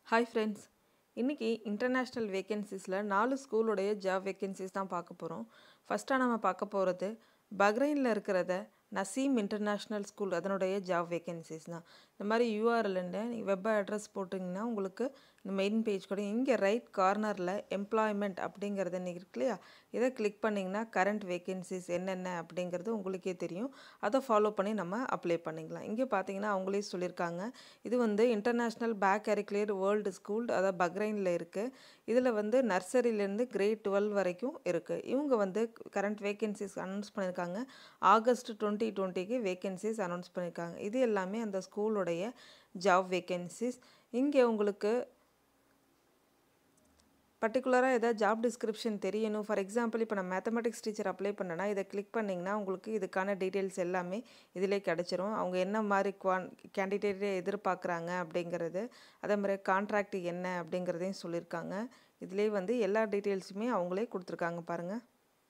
Hi friends, இன்னைக்கு international வேகன்சிஸில் 4 ஸ்கூலுடைய ஜாப் வேகன்சிஸ் தான் பார்க்க போகிறோம். ஃபஸ்ட்டாக நம்ம பார்க்க போகிறது பஹ்ரைனில் இருக்கிறத நசீம் இன்டர்நேஷ்னல் ஸ்கூல் அதனுடைய ஜாப் வேகன்சிஸ் தான். இந்த மாதிரி யூஆர்எல்ன்னு வெப் அட்ரஸ் போட்டிங்கன்னா உங்களுக்கு இந்த மெயின் பேஜ் கூட இங்கே ரைட் கார்னரில் எம்ப்ளாய்மெண்ட் அப்படிங்கிறது இருக்கு இல்லையா, இதை கிளிக் பண்ணிங்கன்னா கரண்ட் வேகன்சிஸ் என்னென்ன அப்படிங்கிறது உங்களுக்கே தெரியும். அதை ஃபாலோ பண்ணி நம்ம அப்ளை பண்ணிக்கலாம். இங்கே பார்த்தீங்கன்னா அவங்களே சொல்லியிருக்காங்க, இது வந்து international baccalaureate world school, அதாவது பஹ்ரைனில் இருக்குது. இதில் வந்து நர்சரியிலேருந்து கிரேட் 12 வரைக்கும் இருக்குது. இவங்க வந்து கரண்ட் வேகன்சிஸ் அனௌன்ஸ் பண்ணியிருக்காங்க. ஆகஸ்ட் 2020க்கு வேகன்சிஸ் அனௌன்ஸ் பண்ணியிருக்காங்க. இது எல்லாமே அந்த ஸ்கூலுடைய ஜாப் வேகன்சிஸ். இங்கே உங்களுக்கு பர்டிகுலராக ஏதாவது ஜாப் டிஸ்கிரிப்ஷன் தெரியணும். ஃபார் எக்ஸாம்பிள் இப்போ நான் மேத்தமெட்டிக்ஸ் டீச்சர் அப்ளை பண்ணேன்னா இதை கிளிக் பண்ணிங்கன்னா உங்களுக்கு இதுக்கான டீட்டெயில்ஸ் எல்லாமே இதிலே கிடச்சிரும். அவங்க என்ன மாதிரி கேண்டிடேட்டை எதிர்பார்க்குறாங்க அப்படிங்கிறது, அதே மாதிரி கான்ட்ராக்ட் என்ன அப்படிங்கிறதையும் சொல்லியிருக்காங்க. இதிலே வந்து எல்லா டீட்டெயில்ஸுமே அவங்களே கொடுத்துருக்காங்க பாருங்கள்.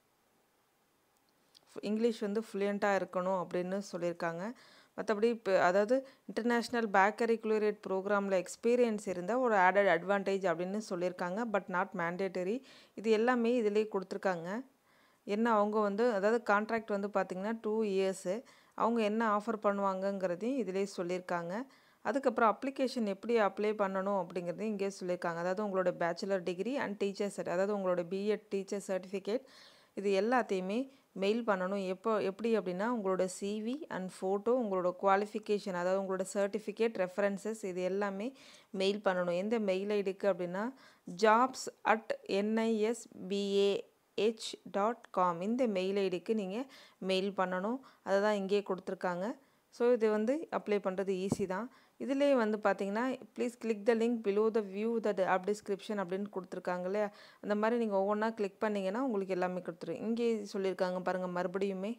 இங்கிலீஷ் வந்து ஃப்ளூயண்ட்டாக இருக்கணும் அப்படின்னு சொல்லியிருக்காங்க. மற்றபடி இப்போ அதாவது இன்டர்நேஷ்னல் பேக் கரிக்குலர் ப்ரோக்ராமில் எக்ஸ்பீரியன்ஸ் இருந்தால் ஒரு ஆடட் அட்வான்டேஜ் அப்படின்னு சொல்லியிருக்காங்க. But not mandatory. இது எல்லாமே இதிலே கொடுத்துருக்காங்க. என்ன அவங்க வந்து அதாவது கான்ட்ராக்ட் வந்து பார்த்திங்கன்னா 2 இயர்ஸு. அவங்க என்ன ஆஃபர் பண்ணுவாங்கங்கிறதையும் இதிலே சொல்லியிருக்காங்க. அதுக்கப்புறம் அப்ளிகேஷன் எப்படி அப்ளை பண்ணணும் அப்படிங்கிறதையும் இங்கே சொல்லியிருக்காங்க. அதாவது உங்களோட பேச்சுலர் டிகிரி அண்ட் டீச்சர் அதாவது உங்களோட பிஎட் டீச்சர் சர்டிஃபிகேட் இது எல்லாத்தையுமே மெயில் பண்ணணும். எப்படி அப்படின்னா உங்களோட சிவி அண்ட் ஃபோட்டோ, உங்களோட குவாலிஃபிகேஷன் அதாவது உங்களோட சர்டிஃபிகேட் ரெஃபரன்சஸ் இது எல்லாமே மெயில் பண்ணணும். எந்த மெயில் ஐடிக்கு அப்படின்னா jobs@nisbah.com இந்த மெயில் ஐடிக்கு நீங்கள் மெயில் பண்ணணும். அதை தான் இங்கே கொடுத்துருக்காங்க. ஸோ இது வந்து அப்ளை பண்ணுறது ஈஸி தான். இதிலே வந்து பார்த்தீங்கன்னா please click the link below the view the job description அப்படின்னு கொடுத்துருக்காங்க இல்லையா, அந்த மாதிரி நீங்கள் ஒவ்வொன்றா கிளிக் பண்ணிங்கன்னா உங்களுக்கு எல்லாமே கொடுத்துரும். இங்கே சொல்லியிருக்காங்க பாருங்கள் மறுபடியுமே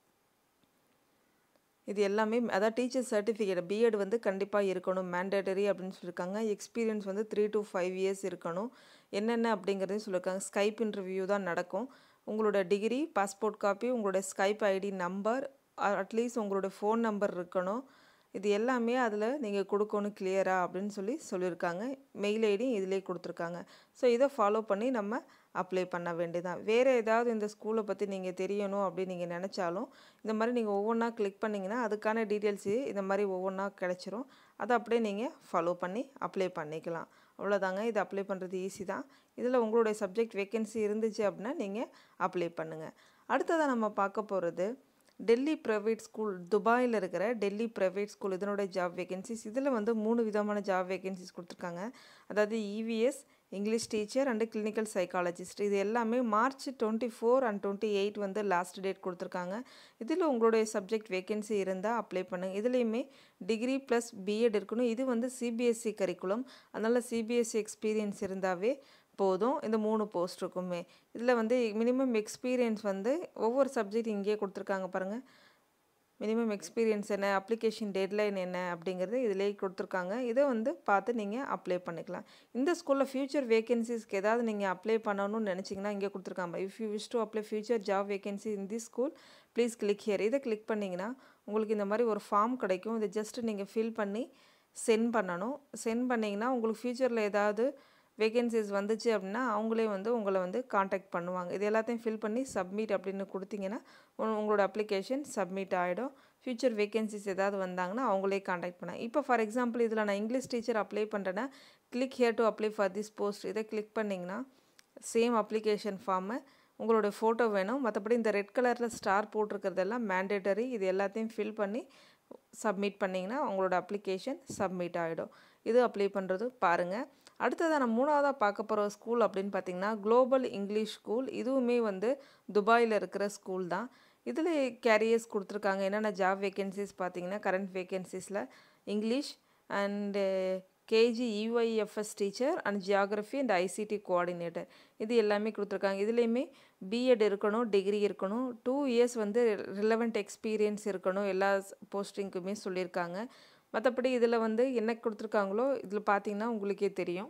இது எல்லாமே அதாவது டீச்சர் சர்டிஃபிகேட் பிஎட் வந்து கண்டிப்பாக இருக்கணும், மேண்டேட்டரி அப்படின்னு சொல்லியிருக்காங்க. எக்ஸ்பீரியன்ஸ் வந்து 3 to 5 இயர்ஸ் இருக்கணும். என்னென்ன அப்படிங்கிறதையும் சொல்லியிருக்காங்க. ஸ்கைப் இன்டர்வியூ தான் நடக்கும். உங்களோட டிகிரி, பாஸ்போர்ட் காப்பி, உங்களோட ஸ்கைப் ஐடி நம்பர், அட்லீஸ்ட் உங்களோட ஃபோன் நம்பர் இருக்கணும். இது எல்லாமே அதில் நீங்கள் கொடுக்கணும் கிளியராக அப்படின்னு சொல்லியிருக்காங்க. மெயில் ஐடி இதிலே கொடுத்துருக்காங்க. ஸோ இதை ஃபாலோ பண்ணி நம்ம அப்ளை பண்ண வேண்டியதான். வேறு ஏதாவது இந்த ஸ்கூலை பற்றி நீங்கள் தெரியணும் அப்படின்னு நீங்கள் நினச்சாலும் இந்த மாதிரி நீங்கள் ஒவ்வொன்றா கிளிக் பண்ணிங்கன்னா அதுக்கான டீட்டெயில்ஸு இந்த மாதிரி ஒவ்வொன்றா கிடச்சிரும். அதை அப்படியே நீங்கள் ஃபாலோ பண்ணி அப்ளை பண்ணிக்கலாம். அவ்வளோதாங்க. இது அப்ளை பண்ணுறது ஈஸி தான். இதில் உங்களுடைய சப்ஜெக்ட் வேகன்சி இருந்துச்சு அப்படின்னா நீங்கள் அப்ளை பண்ணுங்கள். அடுத்ததாக நம்ம பார்க்க போகிறது டெல்லி ப்ரைவேட் ஸ்கூல், துபாயில் இருக்கிற டெல்லி ப்ரைவேட் ஸ்கூல் இதனுடைய ஜாப் வேகன்சிஸ். இதில் வந்து 3 விதமான ஜாப் வேகன்சிஸ் கொடுத்துருக்காங்க. அதாவது EVS, English teacher and clinical psychologist. இது எல்லாமே மார்ச் 24 and 28 வந்து லாஸ்ட் டேட் கொடுத்துருக்காங்க. இதில் உங்களுடைய சப்ஜெக்ட் வேகன்சி இருந்தால் அப்ளை பண்ணுங்கள். இதுலேயுமே டிகிரி ப்ளஸ் பிஎட் இருக்கணும். இது வந்து சிபிஎஸ்சி கரிக்குலம், அதனால் சிபிஎஸ்சி எக்ஸ்பீரியன்ஸ் இருந்தாவே போதும். இந்த 3 போஸ்ட் இருக்குமே. இதில் வந்து மினிமம் எக்ஸ்பீரியன்ஸ் வந்து ஒவ்வொரு சப்ஜெக்ட் இங்கேயே கொடுத்துருக்காங்க பாருங்கள். மினிமம் எக்ஸ்பீரியன்ஸ் என்ன, அப்ளிகேஷன் டெட்லைன் என்ன அப்படிங்கிறது இதிலே கொடுத்துருக்காங்க. இதை வந்து பார்த்து நீங்கள் அப்ளை பண்ணிக்கலாம். இந்த ஸ்கூலில் ஃபியூச்சர் வேகன்சிஸ்க்கு ஏதாவது நீங்கள் அப்ளை பண்ணணும்னு நினச்சிங்கன்னா இங்கே கொடுத்துருக்காங்க. If you wish to apply future job vacancy in this school please click here. இதை கிளிக் பண்ணிங்கன்னா உங்களுக்கு இந்த மாதிரி ஒரு ஃபார்ம் கிடைக்கும். இதை ஜஸ்ட்டு நீங்கள் ஃபில் பண்ணி சென்ட் பண்ணணும். சென்ட் பண்ணிங்கன்னா உங்களுக்கு ஃபியூச்சரில் ஏதாவது வேகன்சிஸ் வந்துச்சு அப்படின்னா அவங்களே வந்து உங்களை வந்து காண்டாக்ட் பண்ணுவாங்க. இது எல்லாத்தையும் ஃபில் பண்ணி சப்மிட் அப்படின்னு கொடுத்தீங்கன்னா உங்களோட அப்ளிகேஷன் சப்மிட் ஆகிடும். ஃபியூச்சர் வேகன்சிஸ் ஏதாவது வந்தாங்கன்னா அவங்களே காண்டாக்ட் பண்ணாங்க. இப்போ ஃபார் எக்ஸாம்பிள் இதில் நான் இங்கிலீஷ் டீச்சர் அப்ளை பண்ணுறேன்னா click here to apply for this post. இதை கிளிக் பண்ணிங்கன்னா சேம் அப்ளிகேஷன் ஃபார்மை, உங்களோட ஃபோட்டோ வேணும். மற்றபடி இந்த ரெட் கலரில் ஸ்டார் போட்டிருக்கிறதெல்லாம் மேண்டேட்டரி. இது எல்லாத்தையும் ஃபில் பண்ணி சப்மிட் பண்ணிங்கன்னா உங்களோட அப்ளிகேஷன் சப்மிட் ஆகிடும். இது அப்ளை பண்ணுறது பாருங்கள். அடுத்ததாக நான் 3ஆவதாக பார்க்க போகிற ஸ்கூல் அப்படின்னு பார்த்திங்கன்னா குளோபல் இங்கிலீஷ் ஸ்கூல். இதுவுமே வந்து துபாயில் இருக்கிற ஸ்கூல் தான். இதில் கேரியர்ஸ் கொடுத்துருக்காங்க. என்னென்ன ஜாப் வேகன்சிஸ் பார்த்திங்கன்னா கரண்ட் வேகன்சிஸில் English and KG UIFS teacher and geography and ICT coordinator இது எல்லாமே கொடுத்துருக்காங்க. இதுலேயுமே பிஎட் இருக்கணும், டிகிரி இருக்கணும், 2 இயர்ஸ் வந்து ரிலவெண்ட் எக்ஸ்பீரியன்ஸ் இருக்கணும். எல்லா போஸ்டிங்க்குமே சொல்லியிருக்காங்க. மற்றபடி இதில் வந்து என்ன கொடுத்துருக்காங்களோ இதில் பார்த்தீங்கன்னா உங்களுக்கே தெரியும்.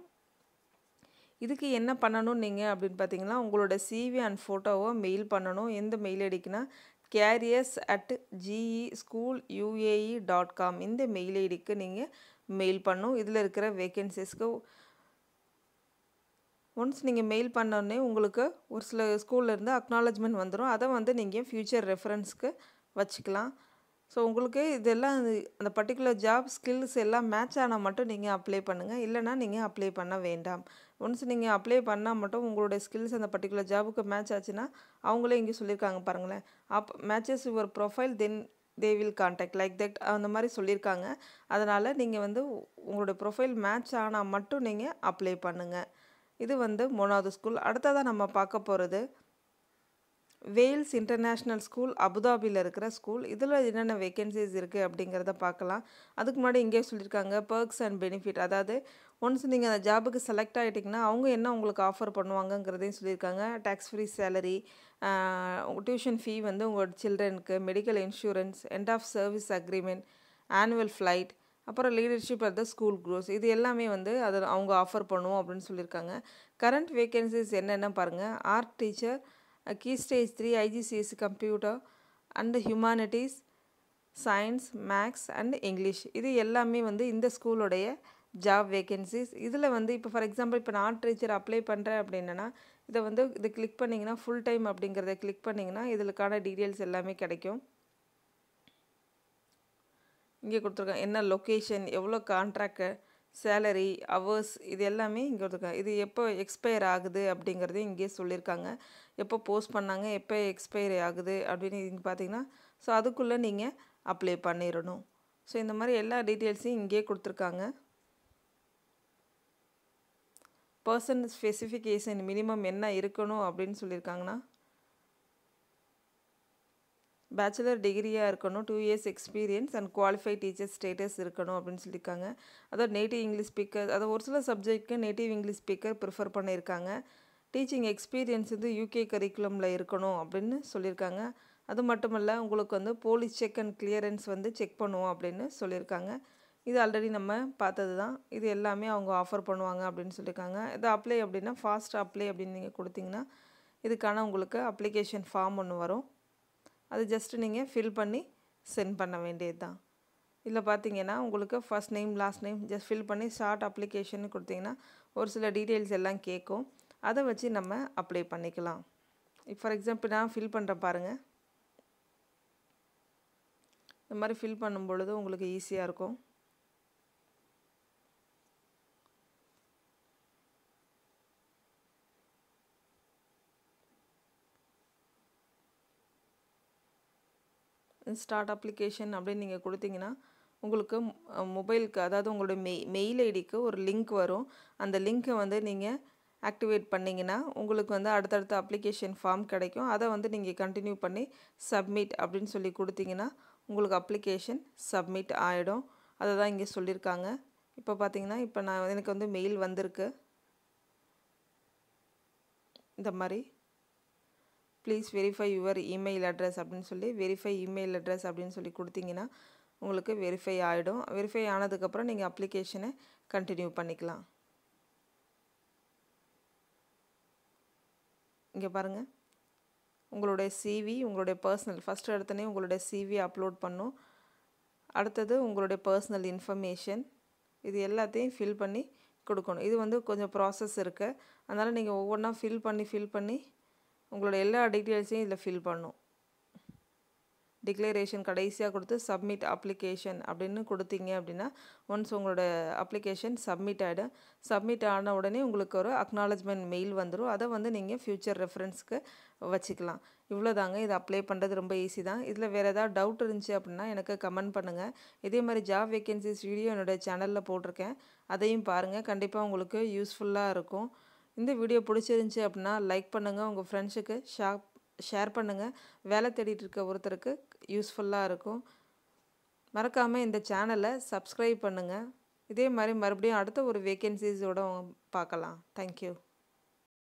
இதுக்கு என்ன பண்ணணும் நீங்கள் அப்படின்னு பார்த்தீங்கன்னா உங்களோட சிவி அண்ட் ஃபோட்டோவை மெயில் பண்ணணும். எந்த மெயில் ஐடிக்குன்னா careers@geschooluae.com இந்த மெயில் ஐடிக்கு நீங்கள் மெயில் பண்ணும். இதில் இருக்கிற வேக்கன்சிஸ்க்கு ஒன்ஸ் நீங்கள் மெயில் பண்ணோடனே உங்களுக்கு ஒரு சில ஸ்கூல்லேருந்து அக்னாலஜ்மெண்ட் வந்துடும். அதை வந்து நீங்கள் ஃப்யூச்சர் ரெஃபரன்ஸ்க்கு வச்சுக்கலாம். ஸோ உங்களுக்கு இதெல்லாம் அந்த பர்டிகுலர் ஜாப் ஸ்கில்ஸ் எல்லாம் மேட்ச் ஆனால் மட்டும் நீங்கள் அப்ளை பண்ணுங்கள். இல்லைனா நீங்கள் அப்ளை பண்ண வேண்டாம். ஒன்ஸ் நீங்கள் அப்ளை பண்ணால் மட்டும் உங்களுடைய ஸ்கில்ஸ் அந்த பர்டிகுலர் ஜாபுக்கு மேட்ச் ஆச்சுன்னா அவங்களே இங்கே சொல்லியிருக்காங்க பாருங்களேன். Matches your profile then they will contact like that அந்த மாதிரி சொல்லியிருக்காங்க. அதனால் நீங்கள் வந்து உங்களுடைய ப்ரொஃபைல் மேட்ச் ஆனால் மட்டும் நீங்கள் அப்ளை பண்ணுங்கள். இது வந்து 3வது ஸ்கூல். அடுத்ததாக நம்ம பார்க்க போகிறது வேல்ஸ் இன்டர்நேஷ்னல் ஸ்கூல், அபுதாபியில் இருக்கிற ஸ்கூல். இதில் என்னென்ன வேக்கன்சிஸ் இருக்குது அப்படிங்கிறத பார்க்கலாம். அதுக்கு முன்னாடி இங்கே சொல்லியிருக்காங்க பர்க்ஸ் அண்ட் பெனிஃபிட். அதாவது ஒன்ஸ் நீங்கள் அந்த ஜாபுக்கு செலக்ட் ஆகிட்டிங்கன்னா அவங்க என்ன உங்களுக்கு ஆஃபர் பண்ணுவாங்கங்கிறதையும் சொல்லியிருக்காங்க. Tax free salary, tuition fee வந்து உங்களோட சில்ட்ரனுக்கு, medical insurance, end of service agreement, annual flight, அப்புறம் leadership at the school grows. இது எல்லாமே வந்து அதை அவங்க ஆஃபர் பண்ணுவோம் அப்படின்னு சொல்லியிருக்காங்க. கரண்ட் வேக்கன்சிஸ் என்னென்ன பாருங்கள். Art teacher, key stage 3 IGCSE computer and humanities, science, maths and English. இது எல்லாமே வந்து இந்த ஸ்கூலோடைய ஜாப் வேக்கன்சிஸ். இதில் வந்து இப்போ ஃபார் எக்ஸாம்பிள் இப்போ நான் ஆர்ட் டீச்சர் அப்ளை பண்ணுறேன் அப்படின்னா இதை வந்து இது கிளிக் பண்ணிங்கன்னா ஃபுல் டைம் அப்படிங்கிறத கிளிக் பண்ணிங்கன்னா இதுக்கான டீட்டெயில்ஸ் எல்லாமே கிடைக்கும். இங்கே கொடுத்துருக்காங்க என்ன லொக்கேஷன், எவ்வளோ கான்ட்ராக்டு, சேலரி, ஹவர்ஸ், இது எல்லாமே இங்கே கொடுத்துருக்காங்க. இது எப்போ எக்ஸ்பயர் ஆகுது அப்படிங்கிறதையும் இங்கே சொல்லியிருக்காங்க. எப்போ போஸ்ட் பண்ணாங்க, எப்போ எக்ஸ்பயரி ஆகுது அப்படின்னு இங்கே பார்த்தீங்கன்னா ஸோ அதுக்குள்ளே நீங்கள் அப்ளை பண்ணிடணும். ஸோ இந்த மாதிரி எல்லா டீட்டெயில்ஸையும் இங்கே கொடுத்துருக்காங்க. பர்சன் ஸ்பெசிஃபிகேஷன் மினிமம் என்ன இருக்கணும் அப்படின்னு சொல்லியிருக்காங்கன்னா பேச்சுலர் டிகிரியாக இருக்கணும், 2 years experience and qualified teacher status இருக்கணும் அப்படின்னு சொல்லியிருக்காங்க. அதாவது நேட்டிவ் இங்கிலீஷ் ஸ்பீக்கர், அதாவது ஒரு சில சப்ஜெக்ட்க்கு நேட்டிவ் இங்கிலீஷ் ஸ்பீக்கர் ப்ரிஃபர் பண்ணியிருக்காங்க. டீச்சிங் எக்ஸ்பீரியன்ஸ் வந்து யூகே கரிக்குலமில் இருக்கணும் அப்படின்னு சொல்லியிருக்காங்க. அது மட்டும் இல்லை உங்களுக்கு வந்து போலீஸ் செக் அண்ட் கிளியரன்ஸ் வந்து செக் பண்ணுவோம் அப்படின்னு சொல்லியிருக்காங்க. இது ஆல்ரெடி நம்ம பார்த்தது தான். இது எல்லாமே அவங்க ஆஃபர் பண்ணுவாங்க அப்படின்னு சொல்லியிருக்காங்க. இது அப்ளை அப்படின்னா ஃபாஸ்ட் அப்ளை அப்படின்னு நீங்கள் கொடுத்தீங்கன்னா இதுக்கான உங்களுக்கு அப்ளிகேஷன் ஃபார்ம் ஒன்று வரும். அது ஜஸ்ட்டு நீங்கள் ஃபில் பண்ணி சென்ட் பண்ண வேண்டியது தான். இதில் பார்த்தீங்கன்னா உங்களுக்கு first name last name just fill பண்ணி ஷார்ட் அப்ளிகேஷன் கொடுத்தீங்கன்னா ஒரு சில டீட்டெயில்ஸ் எல்லாம் கேட்கும். அதை வச்சு நம்ம அப்ளை பண்ணிக்கலாம். இப்போ ஃபார் எக்ஸாம்பிள் நான் ஃபில் பண்ணுறேன் பாருங்கள். இந்த மாதிரி ஃபில் பண்ணும் பொழுது உங்களுக்கு ஈஸியாக இருக்கும். ஸ்டார்ட் அப்ளிகேஷன் அப்படின்னு நீங்கள் கொடுத்தீங்கன்னா உங்களுக்கு மொபைலுக்கு அதாவது உங்களுடைய மெயில் ஐடிக்கு ஒரு லிங்க் வரும். அந்த லிங்க்கை வந்து நீங்கள் ஆக்டிவேட் பண்ணிங்கன்னா உங்களுக்கு வந்து அடுத்தடுத்த அப்ளிகேஷன் ஃபார்ம் கிடைக்கும். அதை வந்து நீங்கள் கண்டினியூ பண்ணி சப்மிட் அப்படின்னு சொல்லி கொடுத்தீங்கன்னா உங்களுக்கு அப்ளிகேஷன் சப்மிட் ஆகிடும். அதை தான் இங்கே சொல்லியிருக்காங்க. இப்போ பார்த்தீங்கன்னா இப்போ எனக்கு வந்து மெயில் வந்திருக்கு. இந்த மாதிரி please verify your email address அப்படின்னு சொல்லி வெரிஃபை இமெயில் அட்ரஸ் அப்படின்னு சொல்லி கொடுத்தீங்கன்னா உங்களுக்கு வெரிஃபை ஆகிடும். வெரிஃபை ஆனதுக்கப்புறம் நீங்கள் அப்ளிகேஷனை கண்டினியூ பண்ணிக்கலாம். இங்கே பாருங்கள் உங்களுடைய சிவி, உங்களுடைய பர்சனல் ஃபஸ்ட்டு எடுத்தோடனே உங்களுடைய சிவி அப்லோட் பண்ணும். அடுத்தது உங்களுடைய பர்சனல் இன்ஃபர்மேஷன் இது எல்லாத்தையும் ஃபில் பண்ணி கொடுக்கணும். இது வந்து கொஞ்சம் ப்ராசஸ் இருக்குது. அதனால் நீங்கள் ஒவ்வொன்றா ஃபில் பண்ணி உங்களோட எல்லா டீட்டெயில்ஸையும் இதில் ஃபில் பண்ணும். டிக்ளரேஷன் கடைசியாக கொடுத்து சப்மிட் அப்ளிகேஷன் அப்படின்னு கொடுத்தீங்க அப்படின்னா ஒன்ஸ் உங்களோட அப்ளிகேஷன் சப்மிட் ஆகிடும். சப்மிட் ஆன உடனே உங்களுக்கு ஒரு அக்னாலஜ்மெண்ட் மெயில் வந்துடும். அதை வந்து நீங்கள் ஃப்யூச்சர் ரெஃபரன்ஸ்க்கு வச்சுக்கலாம். இவ்வளோதாங்க. இது அப்ளை பண்ணுறது ரொம்ப ஈஸி தான். இதில் வேறு ஏதாவது டவுட் இருந்துச்சு அப்படின்னா எனக்கு கமெண்ட் பண்ணுங்கள். இதே மாதிரி ஜாப் வேக்கன்சிஸ் வீடியோ என்னோடய சேனலில் போட்டிருக்கேன். அதையும் பாருங்கள். கண்டிப்பாக உங்களுக்கு யூஸ்ஃபுல்லாக இருக்கும். இந்த வீடியோ பிடிச்சிருந்துச்சி அப்படின்னா லைக் பண்ணுங்கள். உங்கள் ஃப்ரெண்ட்ஸுக்கு ஷேர் பண்ணுங்கள். வேலை தேடிட்டு இருக்க ஒருத்தருக்கு யூஸ்ஃபுல்லாக இருக்கும். மறக்காமல் இந்த சேனலை சப்ஸ்கிரைப் பண்ணுங்கள். இதே மாதிரி மறுபடியும் அடுத்த ஒரு வேக்கன்சிஸோடு பார்க்கலாம். தேங்க்யூ.